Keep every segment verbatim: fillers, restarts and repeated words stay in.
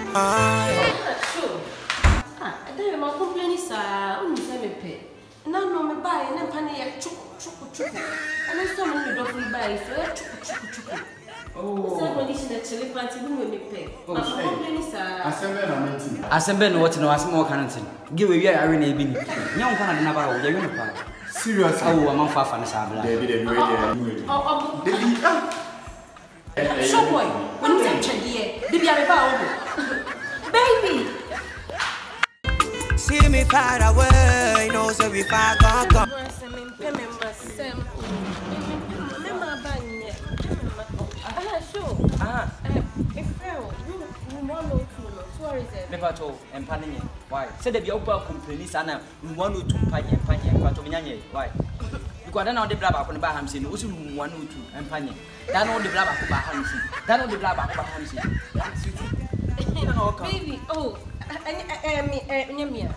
Sure. Ah, then my complaint is, uh, only seven pay. No, no, me buy and then penny a chuck, chuck, chuck. And then some of the dog will buy, so chuck, chuck, chuck. Oh, some condition that chili party will me pay. My complaint is, uh, Assemble what no as more canton. Give away a renee bin. Young can never the uniform. Seriously, oh, among five and Sabla. oh, show boy, when you say Chaggy, baby, I'm about baby. See me far away, no, so we far gone. Ah, it fell. You want to never told and panning. Why? Said the Yopa company, Sana, we want to pany and pany and pantomine. Why? You got an on the blabber on the Bahamsin, also one or two and pany. That on the blabber of Bahamsin. That on the blabber of Bahamsin. Baby, oh, I am me, I am me.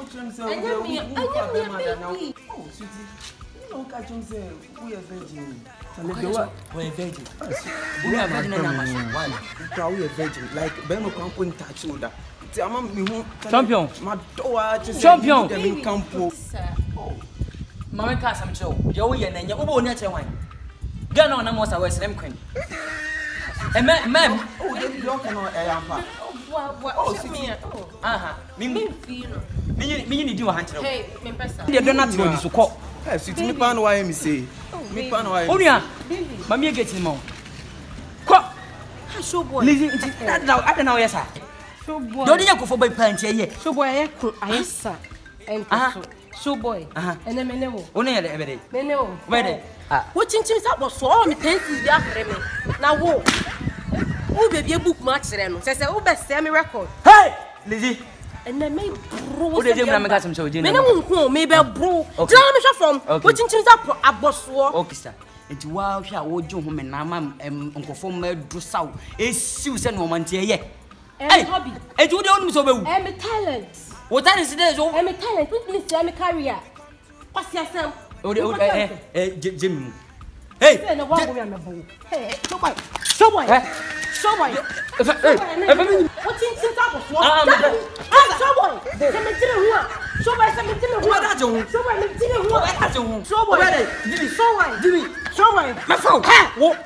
Oh, sweetie. No, catch him say we are virgin. We are virgin. We are virgin. Why? We are virgin. Like Beno can't put in touch with that. Champion. My door just champion. Them campo. Mamma can't some show. You're and you're over nature wine. Gun on a most of West Lem Queen. And ma'am, oh, you don't know a yampa. Oh, me. Aha, me, me, feel. Me, you do a hundred. Hey, me, you're not going to call. Yes, it's me pan why me say. Me pan why. Onia, Mammy gets him on. Quack. Show boy. Listen, I don't know, yes, sir. Show boy. Don't you go for by pants here? Show boy, I saw. And show boy. And then Menemo. Only every day. Menemo. Ready? What things up was so many things after me. Now, whoa. Oh, baby, a book match then. Says, oh, best semi record. Hey, Lizzie. And then maybe bro. They didn't make some show. Maybe a bro. Tell me from what things up a boss war. Okay, sir. It's wow, I would you home and Nama and Uncle Former do south. It's Susan woman here. Hey, hobby. And you don't so well. I'm a talent. What that is this? I'm a talent. Put me I'm a career. What's your son? Oh, eh, Jim. Hey, hey, so why? So why? So why? What things up was what? Ah, so why? Cemetery who? So why cemetery who? What are you? So why cemetery who? What are you? So why? So why? So why? My phone. What?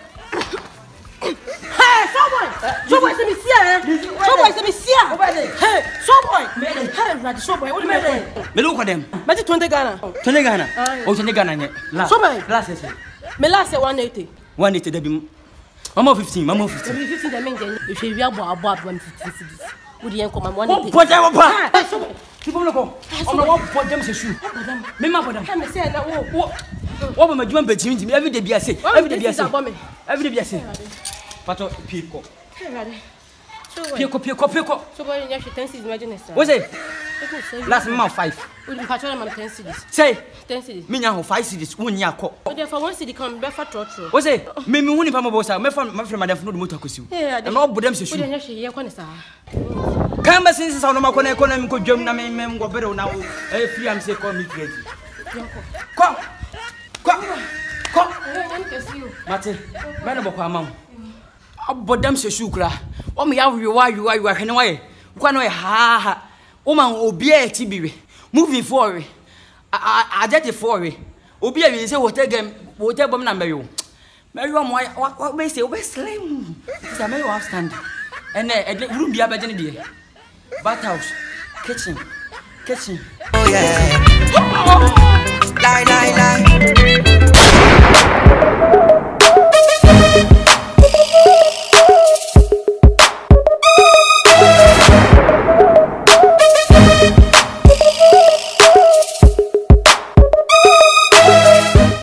Hey, so why? So why se me sia? So why se me sia? Hey, so why? Hey, right, so why? What do you mean? Me look at them. Me twenty Ghana. twenty Ghana. Oh, twenty Ghana. So why? Last year. Me last year one eighty. one eighty debi. Mama fifteen, mama fifteen. Me fifteen dem ngen. If you abo abo abo one fifteen cities. Wo dey enko man one eighty. Oh, boy, papa. So why? Keep on looking. I'm not one boy dem se shoe. Me ma boy dem. Come say na wo. Wo be madwuma betimi every day be say. Every day be say. Every day be say. Pato piko. Piko piko piko. So boy you ten cities imagine sir. What say? Last month five. We dey patrol am ten cities. Say ten cities. Me nya ho five cities wo nya akọ. We dey for one city come be for trotro. What say? Me me hu ni pa mo boss me fa me fa madam no motor kwesiu. E no bodam se shoe. We dey nya hwe ye kwa ne sa. Kamba since sa no makọ na economy ko dwam na me me ngo bere na wo. Eh free am say call me crazy. Ko. Ko. Ko. Mate. Me no bokọ ama wo. Abodam se shoe kra. O me ya wi wa wi wa wi hwe ne wa ye. Kwa no ye ha ha. O man obi e ti biwe. Moving forward. I I just forward. Obi e say hotel game, hotel bomb na meyo. Meyo mo what we say we slim. It's a meyo stand. And eh room bia be gene de. Bathhouse, kitchen, kitchen. Oh yeah. Lie lie lie.